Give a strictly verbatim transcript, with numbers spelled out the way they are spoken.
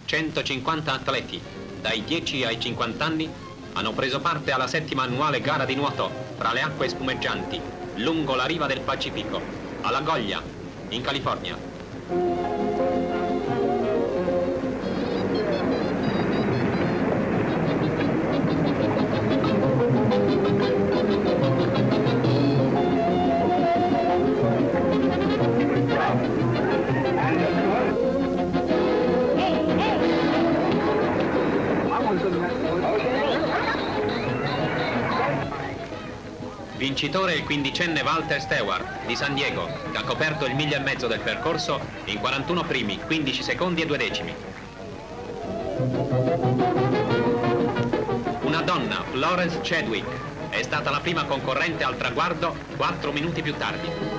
centocinquanta atleti, dai dieci ai cinquanta anni, hanno preso parte alla settima annuale gara di nuoto fra le acque spumeggianti, lungo la riva del Pacifico, a La Goya, in California. Vincitore il quindicenne Walter Stewart di San Diego, che ha coperto il miglio e mezzo del percorso in quarantuno primi, quindici secondi e due decimi. Una donna, Florence Chadwick, è stata la prima concorrente al traguardo quattro minuti più tardi.